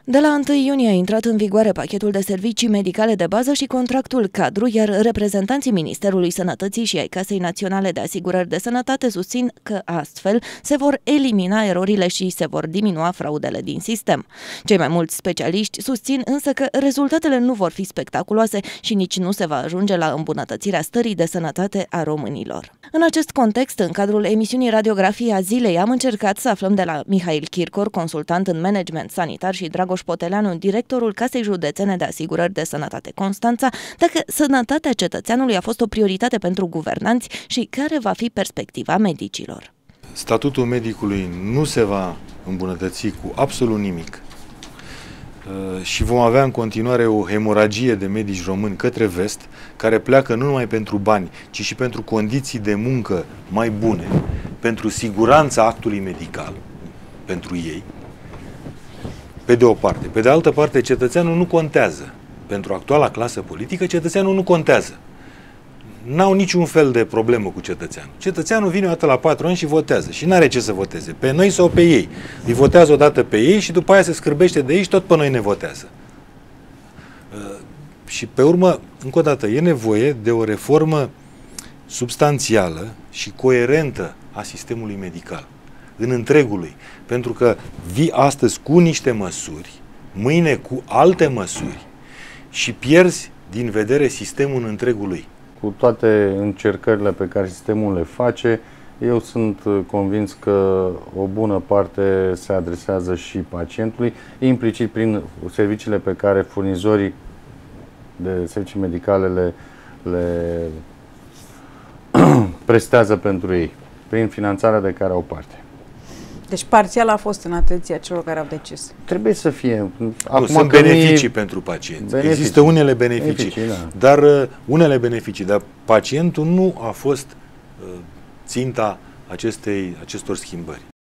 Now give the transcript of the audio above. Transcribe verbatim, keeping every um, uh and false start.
De la întâi iunie a intrat în vigoare pachetul de servicii medicale de bază și contractul cadru, iar reprezentanții Ministerului Sănătății și ai Casei Naționale de Asigurări de Sănătate susțin că astfel se vor elimina erorile și se vor diminua fraudele din sistem. Cei mai mulți specialiști susțin însă că rezultatele nu vor fi spectaculoase și nici nu se va ajunge la îmbunătățirea stării de sănătate a românilor. În acest context, în cadrul emisiunii Radiografia Zilei, am încercat să aflăm de la Mihail Chircor, consultant în management sanitar, și Dragoș Poteleanu, directorul Casei Județene de Asigurări de Sănătate Constanța, dacă sănătatea cetățeanului a fost o prioritate pentru guvernanți și care va fi perspectiva medicilor. Statutul medicului nu se va îmbunătăți cu absolut nimic și vom avea în continuare o hemoragie de medici români către vest, care pleacă nu numai pentru bani, ci și pentru condiții de muncă mai bune, pentru siguranța actului medical, pentru ei, pe de o parte. Pe de altă parte, cetățeanul nu contează. Pentru actuala clasă politică, cetățeanul nu contează. N-au niciun fel de problemă cu cetățeanul. Cetățeanul vine o dată la patru ani și votează. Și n-are ce să voteze. Pe noi sau pe ei. Îi votează odată pe ei și după aia se scârbește de ei și tot pe noi ne votează. Uh, și pe urmă, încă o dată, e nevoie de o reformă substanțială și coerentă a sistemului medical. În întregul lui. Pentru că vii astăzi cu niște măsuri, mâine cu alte măsuri și pierzi din vedere sistemul în întregul lui. Cu toate încercările pe care sistemul le face, eu sunt convins că o bună parte se adresează și pacientului, implicit prin serviciile pe care furnizorii de servicii medicale le, le prestează pentru ei, prin finanțarea de care au parte. Deci parțial a fost în atenția celor care au decis. Trebuie să fie. Acum, nu, sunt beneficii mi... pentru pacienți. Beneficii. Există unele beneficii, beneficii da. dar uh, unele beneficii, dar pacientul nu a fost uh, ținta acestei, acestor schimbări.